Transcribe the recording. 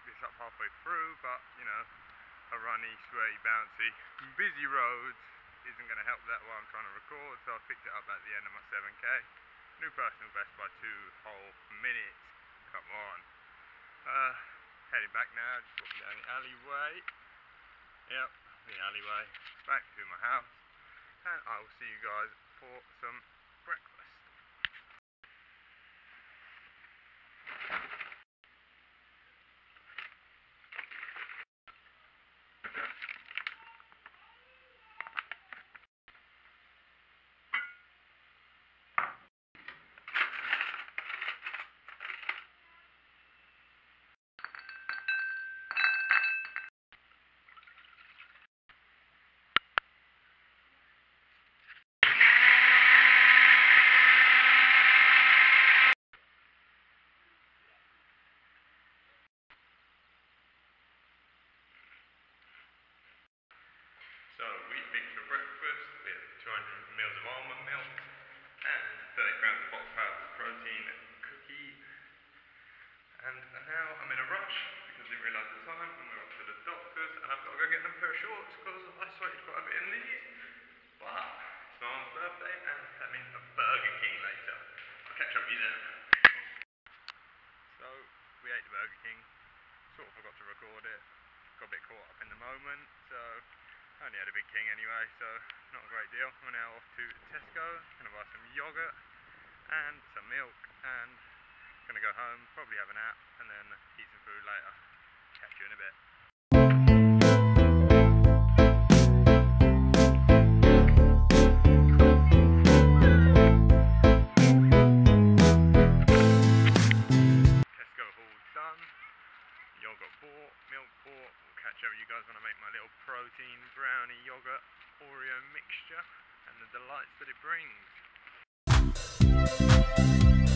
this up halfway through, but you know, a runny, sweaty, bouncy, busy roads isn't going to help that while I'm trying to record, so I picked it up at the end of my 7k. New personal best by 2 whole minutes. Come on. Heading back now, just walking down the alleyway. Yep, the alleyway. Back to my house. And I will see you guys for some breakfast. So wheat bix for breakfast with 200 mils of almond milk and 30 grams of box powder protein cookie. And now I'm in a rush because I didn't realise the time and we're off to the doctor's and I've got to go get them a pair of shorts because I sweated quite a bit in these. But it's my mum's birthday and that means a Burger King later. I'll catch up with you then. So we ate the Burger King, sort of forgot to record it, got a bit caught up in the moment, so I only had a Big King anyway, so not a great deal. We're now off to Tesco, gonna buy some yogurt and some milk, and gonna go home, probably have a nap, and then eat some food later. Catch you in a bit. Tesco haul done, yogurt bought, milk bought. We'll catch up with you guys when I make my little protein brownie yogurt Oreo mixture and the delights that it brings.